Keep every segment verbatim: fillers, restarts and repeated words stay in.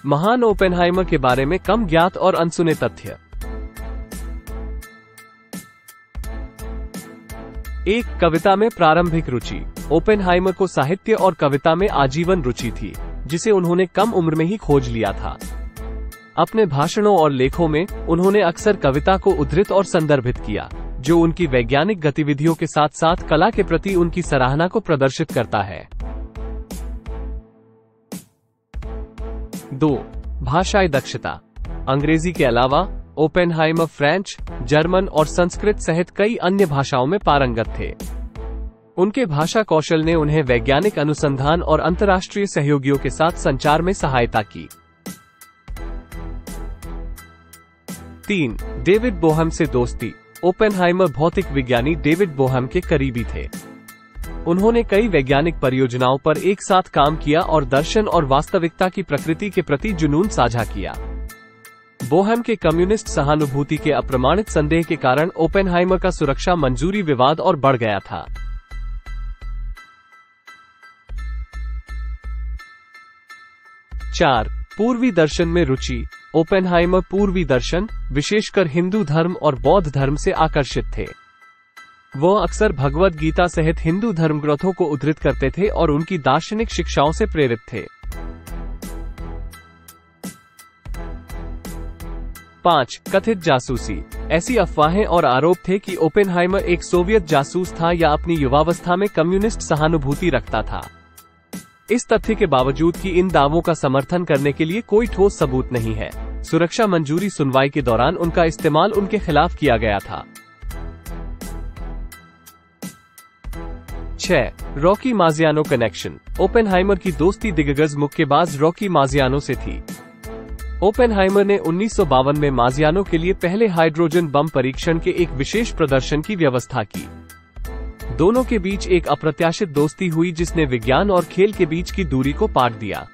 महान ओपेनहाइमर के बारे में कम ज्ञात और अनसुने तथ्य। एक, कविता में प्रारंभिक रुचि। ओपेनहाइमर को साहित्य और कविता में आजीवन रुचि थी, जिसे उन्होंने कम उम्र में ही खोज लिया था। अपने भाषणों और लेखों में उन्होंने अक्सर कविता को उद्धृत और संदर्भित किया, जो उनकी वैज्ञानिक गतिविधियों के साथ साथ कला के प्रति उनकी सराहना को प्रदर्शित करता है। दो, भाषाई दक्षता। अंग्रेजी के अलावा ओपेनहाइमर फ्रेंच, जर्मन और संस्कृत सहित कई अन्य भाषाओं में पारंगत थे। उनके भाषा कौशल ने उन्हें वैज्ञानिक अनुसंधान और अंतर्राष्ट्रीय सहयोगियों के साथ संचार में सहायता की। तीन, डेविड बोहम से दोस्ती। ओपेनहाइमर भौतिक विज्ञानी डेविड बोहम के करीबी थे। उन्होंने कई वैज्ञानिक परियोजनाओं पर एक साथ काम किया और दर्शन और वास्तविकता की प्रकृति के प्रति जुनून साझा किया। बोहम के कम्युनिस्ट सहानुभूति के अप्रमाणित संदेह के कारण ओपेनहाइमर का सुरक्षा मंजूरी विवाद और बढ़ गया था। चार, पूर्वी दर्शन में रुचि। ओपेनहाइमर पूर्वी दर्शन, विशेषकर हिंदू धर्म और बौद्ध धर्म से आकर्षित थे। वो अक्सर भगवद गीता सहित हिंदू धर्मग्रंथों को उद्धृत करते थे और उनकी दार्शनिक शिक्षाओं से प्रेरित थे। पाँच, कथित जासूसी। ऐसी अफवाहें और आरोप थे कि ओपेनहाइमर एक सोवियत जासूस था या अपनी युवावस्था में कम्युनिस्ट सहानुभूति रखता था। इस तथ्य के बावजूद कि इन दावों का समर्थन करने के लिए कोई ठोस सबूत नहीं है, सुरक्षा मंजूरी सुनवाई के दौरान उनका इस्तेमाल उनके खिलाफ किया गया था। छह, रॉकी माजियानो कनेक्शन। ओपेनहाइमर की दोस्ती दिग्गज मुक्केबाज रॉकी माजियानो से थी। ओपेनहाइमर ने उन्नीस सौ बावन में माजियानो के लिए पहले हाइड्रोजन बम परीक्षण के एक विशेष प्रदर्शन की व्यवस्था की। दोनों के बीच एक अप्रत्याशित दोस्ती हुई जिसने विज्ञान और खेल के बीच की दूरी को पाट दिया।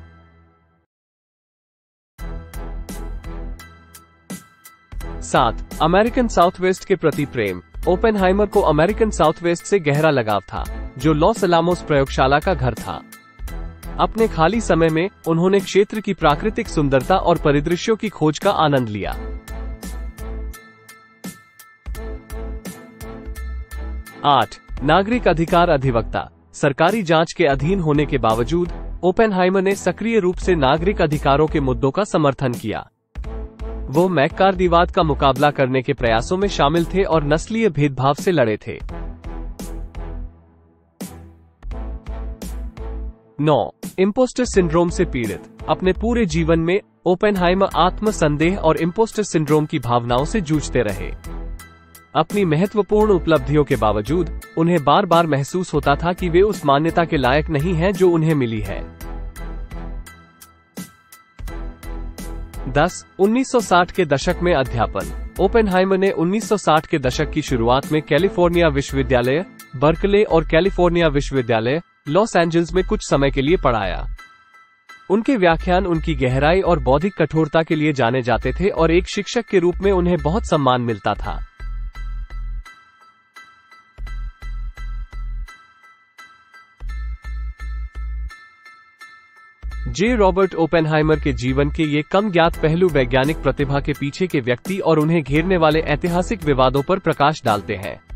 सात, अमेरिकन साउथवेस्ट के प्रति प्रेम। ओपेनहाइमर को अमेरिकन साउथवेस्ट से गहरा लगाव था, जो लॉस अलामोस प्रयोगशाला का घर था। अपने खाली समय में उन्होंने क्षेत्र की प्राकृतिक सुंदरता और परिदृश्यों की खोज का आनंद लिया। आठ, नागरिक अधिकार अधिवक्ता। सरकारी जांच के अधीन होने के बावजूद ओपेनहाइमर ने सक्रिय रूप से नागरिक अधिकारों के मुद्दों का समर्थन किया। वो मैक्कार्दीवाद का मुकाबला करने के प्रयासों में शामिल थे और नस्लीय भेदभाव से लड़े थे। नौ, इम्पोस्टर सिंड्रोम से पीड़ित। अपने पूरे जीवन में ओपेनहाइमर आत्म संदेह और इम्पोस्टर सिंड्रोम की भावनाओं से जूझते रहे। अपनी महत्वपूर्ण उपलब्धियों के बावजूद उन्हें बार बार महसूस होता था कि वे उस मान्यता के लायक नहीं हैं जो उन्हें मिली है। दस, उन्नीस सौ साठ के दशक में अध्यापन। ओपेनहाइमर ने उन्नीस सौ साठ के दशक की शुरुआत में कैलिफोर्निया विश्वविद्यालय, बर्कले और कैलिफोर्निया विश्वविद्यालय, लॉस एंजल्स में कुछ समय के लिए पढ़ाया। उनके व्याख्यान उनकी गहराई और बौद्धिक कठोरता के लिए जाने जाते थे और एक शिक्षक के रूप में उन्हें बहुत सम्मान मिलता था। जे रॉबर्ट ओपेनहाइमर के जीवन के ये कम ज्ञात पहलू वैज्ञानिक प्रतिभा के पीछे के व्यक्ति और उन्हें घेरने वाले ऐतिहासिक विवादों पर प्रकाश डालते हैं।